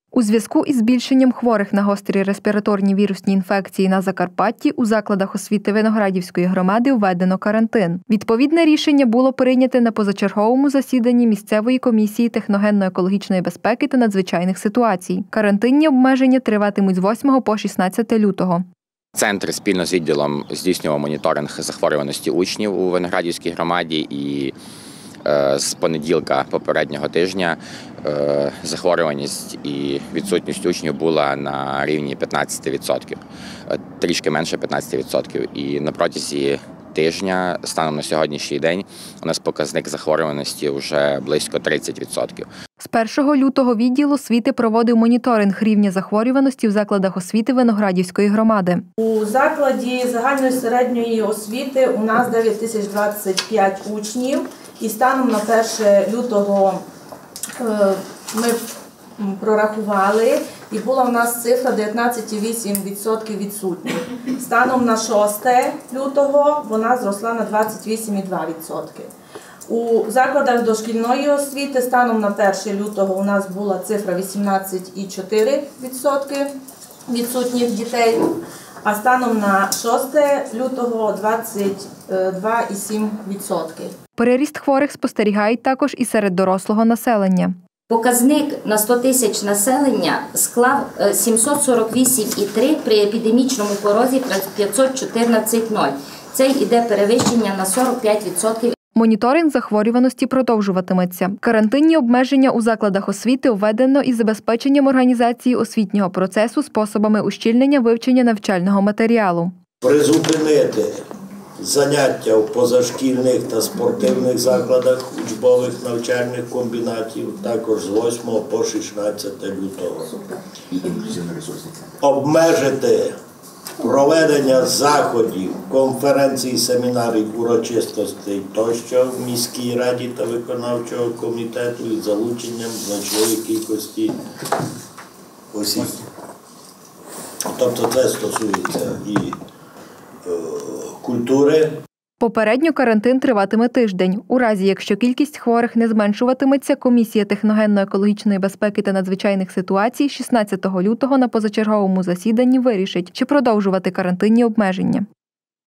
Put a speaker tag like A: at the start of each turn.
A: У зв'язку із збільшенням хворих на гострі респіраторні вірусні інфекції на Закарпатті у закладах освіти Виноградівської громади введено карантин. Відповідне рішення було прийняте на позачерговому засіданні місцевої комісії техногенно-екологічної безпеки та надзвичайних ситуацій. Карантинні обмеження триватимуть з 8 по 16 лютого.
B: Центр спільно з відділом здійснював моніторинг захворюваності учнів у Виноградівській громаді і з понеділка попереднього тижня захворюваність і відсутність учнів була на рівні 15%, трішки менше 15%. І на протязі тижня, станом на сьогоднішній день, у нас показник захворюваності вже близько 30%.
A: З 1 лютого відділ освіти проводив моніторинг рівня захворюваності в закладах освіти Виноградівської громади.
C: У закладі загальної середньої освіти у нас 9025 учнів. І станом на 1 лютого ми прорахували, і була у нас цифра 19,8% відсутніх. Станом на 6 лютого вона зросла на 28,2%. У закладах дошкільної освіти станом на 1 лютого у нас була цифра 18,4% відсутніх дітей, а станом на 6 лютого 22,7%.
A: Переріст хворих спостерігають також і серед дорослого населення.
D: Показник на 100 тисяч населення склав 748,3 при епідемічному порозі 514,0. Це йде перевищення на 45%.
A: Моніторинг захворюваності продовжуватиметься. Карантинні обмеження у закладах освіти введено із забезпеченням організації освітнього процесу способами ущільнення вивчення навчального матеріалу.
E: Призупинити заняття в позашкільних та спортивних закладах учбових навчальних комбінатів також з 8 по 16 лютого. Обмежити проведення заходів, конференцій, семінарів, урочистостей тощо в міській раді та виконавчого комітету із залученням значної кількості осіб. Тобто це стосується і культури.
A: Попередньо карантин триватиме тиждень. У разі, якщо кількість хворих не зменшуватиметься, комісія техногенно-екологічної безпеки та надзвичайних ситуацій 16 лютого на позачерговому засіданні вирішить, чи продовжувати карантинні обмеження.